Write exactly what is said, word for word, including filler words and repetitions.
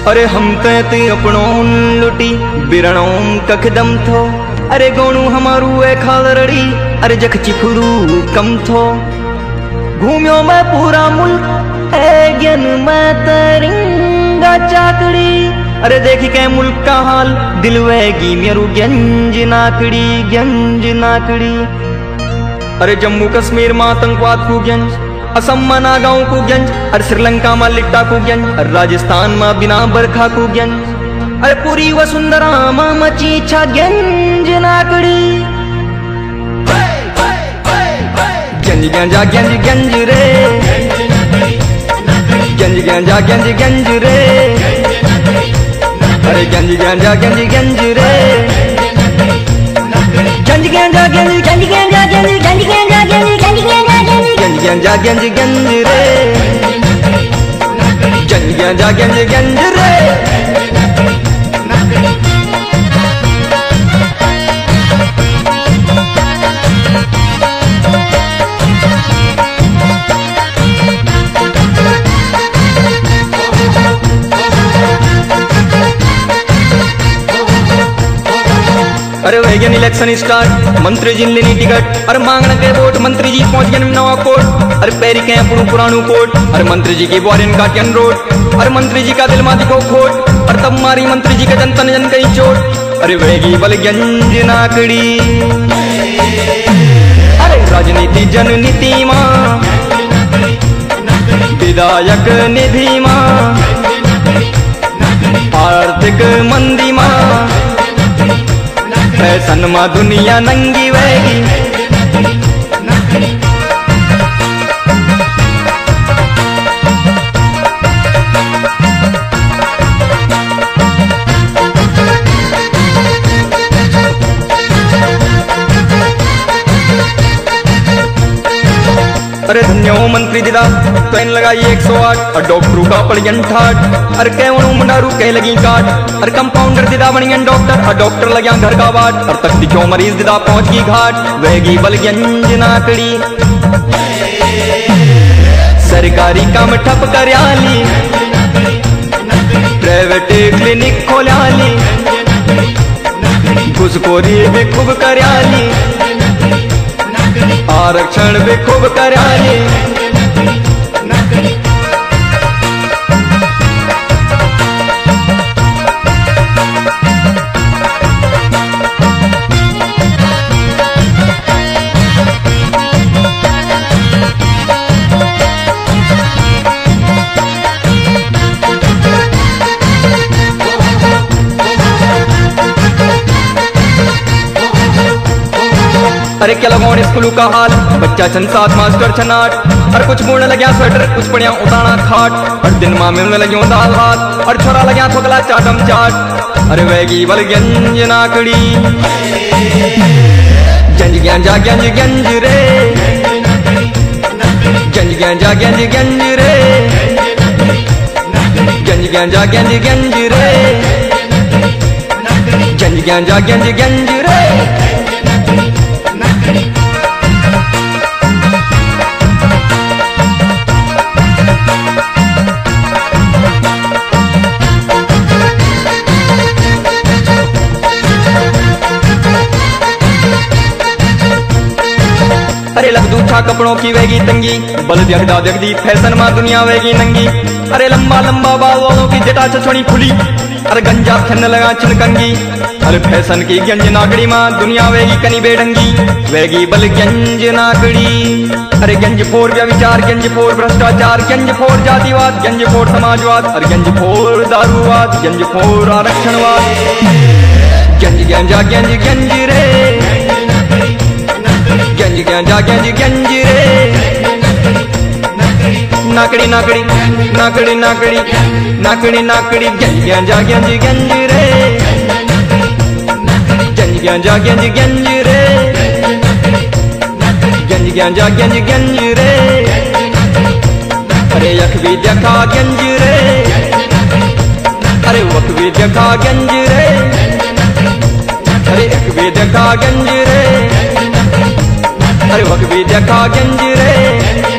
अरे हम ते अपनों लुटी बिरणों कखदम थो। अरे गोणू हमारू ए खालरड़ी अरे जख चिफुरू कम थो। घूम्यो मैं पूरा मुल्क ए ज्ञान मैं तरिंगा चाकड़ी। अरे देखी के मुल्क का हाल दिल वेगी मेरू गंज नाकड़ी गंज नाकड़ी। अरे जम्मू कश्मीर में आतंकवाद को गंज, असम में नागांव को गंज, अरे श्रीलंका में लिट्टा को गंज, अरे राजस्थान में बिना बरखा को गंज। अरे पूरी वसुंधरा में मची छा गंज नाकड़ी। गंज गंजा गंज गंज रे गंज गंजा गंज गंज रे। अरे गंज गंजा गंज गंज रे गंज गंजा गंज गंज गंजा गंज गंज गंजा गंज गंज गंजा गंज गंज गंजा गंज गंज रे गंज गंजा गंज गंज रे। अरे वैगन इलेक्शन स्टार्ट मंत्री जी लेनी टिकट। अरे मांगने के वोट मंत्री जी पहुंच गए नवा कोट। अरे पैरी के पुरु पुराणु कोट। अरे मंत्री जी की बोरियन का टन रोड। अरे मंत्री जी का दिल माती को खोट। अरे तब मारी मंत्री जी का जनतन जन कहीं चोट। अरे वेगी बल गंज नाकड़ी। अरे राजनीति जननीति मां विधायक निधि मां आर्थिक मंदी मां फैशन मा दुनिया नंगी वेगी। अरे धन्यो मंत्री दिदा तो इन लगाई एक सौ आठ और डॉक्टरू का पड़ियन ठाट। अरे कैवणू मुंडारू कह लगी काट। और कंपाउंडर दिदा बनियन डॉक्टर और डॉक्टर लग्या घर का बाट। और तक दिखो मरीज दिदा पहुंच गई घाट वेगी बल गंज नाकड़ी। सरकारी काम ठप करयाली प्राइवेट क्लिनिक खोल्याली घुसखोरी भी खूब करयाली आरक्षण भी खूब करयाली। अरे क्या लगोन स्कूल का हाल बच्चा छन सात मास्टर छन आठ। और कुछ बुण लग्या स्वेटर कुछ पड़िया उताना खाट। और दिन माँ मिलने लगियों दाल भात और छोरा लग्या थोकला चाटम चाट। अरे वेगी बल गंज नाकड़ी गंज गंजा गंज गंज रे गंज गंजा गंज गंज रे गंज गंजा गंज गंज रे गंज गंजा गंज गंज रे। अरे लग दूठा कपड़ों की वेगी तंगी बल व्यगदा व्यगदी फैशन मां दुनिया वेगी नंगी। अरे लंबा लंबा बाल वालों की जटा छछोड़ी खुली। अरे गंजा खन लगा छिनकंगी। अरे फैशन की गंज नाकड़ी मां दुनिया वेगी कनी बेढंगी वेगी बल गंज नाकड़ी। अरे गंज फोर व्यभिचार गंज फोर भ्रष्टाचार गंज फोर जातिवाद गंज फोर समाजवाद और गंज फोर दारूवाद गंज फोर आरक्षणवाद गंज गंजा गंज गंज रे गंज गंजा गंज गंज रे। नाकड़ी नाकड़ी नाकड़ी नाकड़ी नाकड़ी नाकड़ी गंज गंजा गंज गंज रे गंज गंजा गंज गंज रे गंज गंजा गंज गंज रे। अरे यख भी देखा गंज रे अरे वख भी देखा गंज रे अरे एक भी देखा गंज रे अरे वक भी देखा गंज रे।